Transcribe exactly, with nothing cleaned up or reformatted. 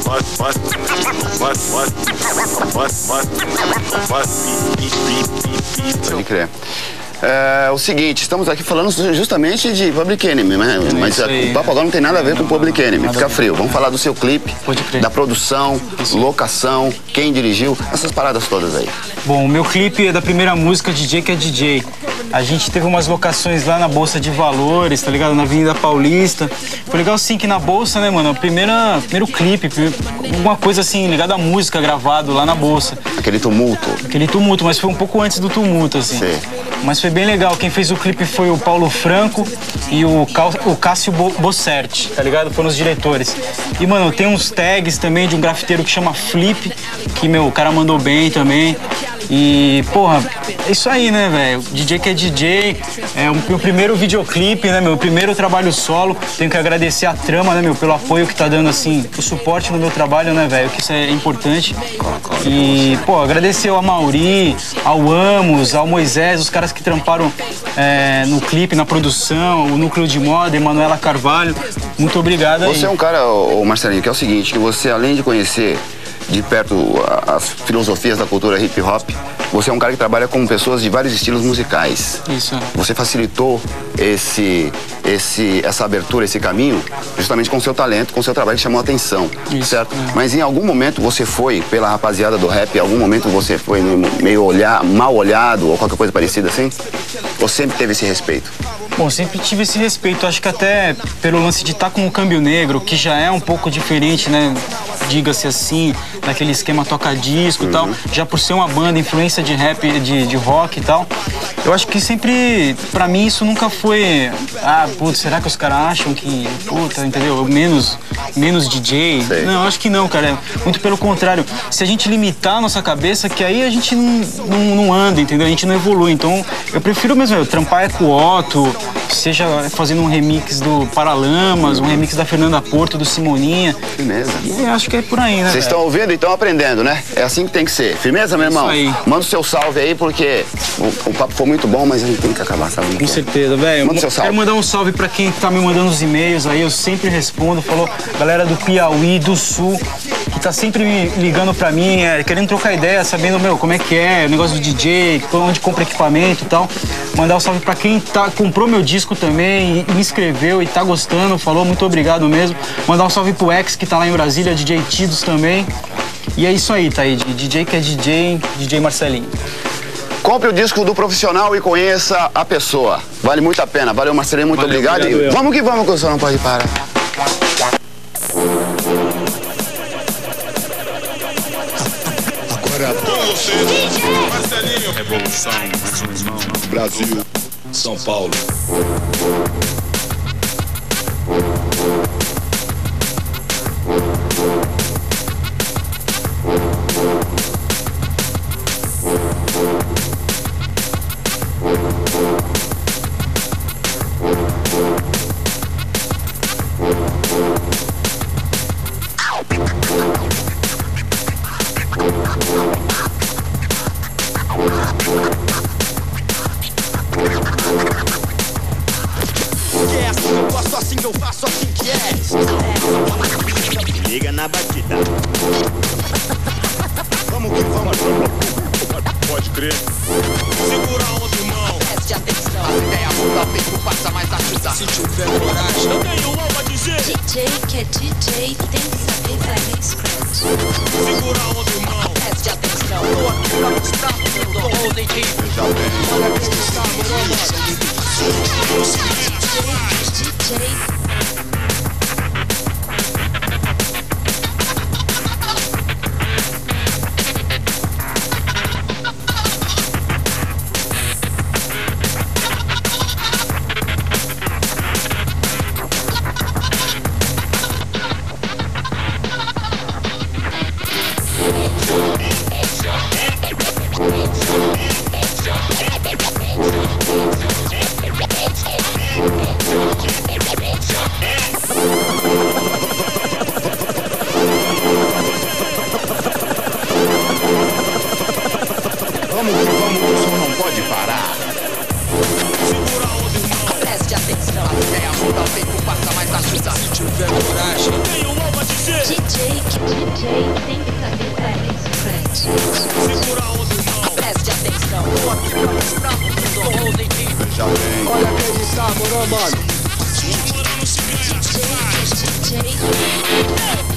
Pode crer. É o seguinte, estamos aqui falando justamente de Public Enemy, né? Mas aí, o papo agora não tem nada a ver com Public Enemy, fica frio. Vamos falar do seu clipe, da produção, locação, quem dirigiu, essas paradas todas aí. Bom, o meu clipe é da primeira música, D J que é D J. A gente teve umas locações lá na Bolsa de Valores, tá ligado? Na Avenida Paulista. Foi legal sim que na Bolsa, né, mano? O primeira, primeiro clipe, alguma coisa assim ligada à música gravado lá na Bolsa. Aquele tumulto. Aquele tumulto, mas foi um pouco antes do tumulto, assim. Sim. Mas foi bem legal. Quem fez o clipe foi o Paulo Franco e o, Cal, o Cássio Bosserti, tá ligado? Foram os diretores. E, mano, tem uns tags também de um grafiteiro que chama Flip, que, meu, o cara mandou bem também. E, porra, é isso aí, né, velho? D J que é D J, é o meu primeiro videoclipe, né, meu primeiro trabalho solo. Tenho que agradecer a Trama, né, meu, pelo apoio que tá dando, assim, o suporte no meu trabalho, né, velho, que isso é importante. E, pô, agradecer ao Mauri, ao Amos, ao Moisés, os caras que tramparam é, no clipe, na produção, o Núcleo de Moda, Emanuela Carvalho. Muito obrigado aí. Você é um cara, ô Marcelinho, que é o seguinte, que você, além de conhecer de perto as filosofias da cultura hip hop, você é um cara que trabalha com pessoas de vários estilos musicais. Isso. Você facilitou esse, esse, essa abertura, esse caminho, justamente com o seu talento, com o seu trabalho que chamou a atenção, Isso, certo? é. Mas em algum momento você foi, pela rapaziada do rap, em algum momento você foi meio olhar, mal olhado ou qualquer coisa parecida assim? Ou sempre teve esse respeito? Bom, sempre tive esse respeito, acho que até pelo lance de estar com o Câmbio Negro, que já é um pouco diferente, né? Diga-se assim, daquele esquema toca-disco e tal, já por ser uma banda, influência de rap, de, de rock e tal. Eu acho que sempre, pra mim, isso nunca foi, ah, putz, será que os caras acham que, puta, entendeu? Menos, menos D J? Sei. Não, acho que não, cara. Muito pelo contrário. Se a gente limitar a nossa cabeça, que aí a gente não, não, não anda, entendeu? A gente não evolui. Então, eu prefiro mesmo eu trampar com o Otto, seja fazendo um remix do Paralamas, um remix da Fernanda Porto, do Simoninha. Firmeza. E acho que é por aí, né? Vocês estão ouvindo e estão aprendendo, né? É assim que tem que ser. Firmeza, meu irmão? Isso aí. Manda o seu salve aí, porque o, o papo foi muito bom, mas a gente tem que acabar, sabe? Com certeza, velho. Manda seu salve. Quero mandar um salve pra quem tá me mandando os e-mails aí, eu sempre respondo. Falou, galera do Piauí, do Sul, que tá sempre me ligando pra mim, é, querendo trocar ideia, sabendo, meu, como é que é, o negócio do D J, onde compra equipamento e tal. Mandar um salve pra quem tá, comprou meu disco também e me inscreveu e tá gostando, falou, muito obrigado mesmo. Mandar um salve pro X, que tá lá em Brasília, D J Tidos também. E é isso aí, tá aí, D J que é D J, D J Marcelinho. Compre o disco do profissional e conheça a pessoa. Vale muito a pena. Valeu, Marcelinho, muito Valeu, obrigado. obrigado E eu. vamos que vamos, que o senhor não pode parar. Agora com você, Marcelinho. Revolução, mais um irmão. Brasil, São Paulo. Eu gosto assim, eu faço assim que é. Liga na batida. Vamos que vamos. Pode crer. Segura a onda, irmão. Preste atenção. As ideias mudam, o tempo passa mais rápido. Se tiver coragem, Eu tenho algo a dizer. D J que é D J tem que saber fazer scratch. Segura a onda, irmão. preste atenção. Tô aqui pra mostrar que eu tô holding aqui. Já bem. Olha quem está no comando. D J We'll be right back. tem que saber fazer isso, Fred. Segura a onda, irmão. Preste atenção, tô aqui pra mostrar tudo. Veja bem. Olha quem está, moro, mano. D J, D J.